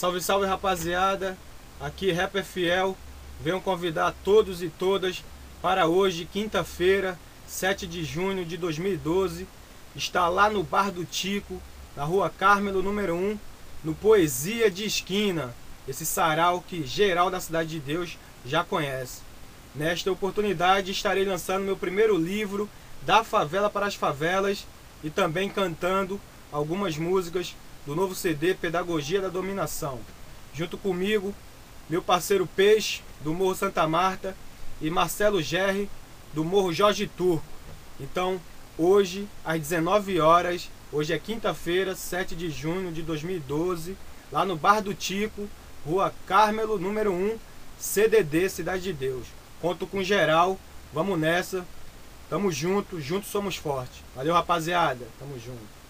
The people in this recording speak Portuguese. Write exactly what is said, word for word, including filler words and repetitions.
Salve, salve, rapaziada, aqui Rapper Fiel. Venho convidar todos e todas para hoje, quinta-feira, sete de junho de dois mil e doze, estar lá no Bar do Tico, na Rua Cármelo, número um, no Poesia de Esquina, esse sarau que geral da Cidade de Deus já conhece. Nesta oportunidade estarei lançando meu primeiro livro, Da Favela para as Favelas, e também cantando algumas músicas do novo C D Pedagogia da Dominação. Junto comigo, meu parceiro Peixe, do Morro Santa Marta, e Marcelo Gerri, do Morro Jorge Turco. Então, hoje, às dezenove horas, hoje é quinta-feira, sete de junho de dois mil e doze, lá no Bar do Tico, Rua Cármelo, número um, C D D, Cidade de Deus. Conto com geral, vamos nessa, tamo junto, juntos somos fortes. Valeu, rapaziada, tamo junto.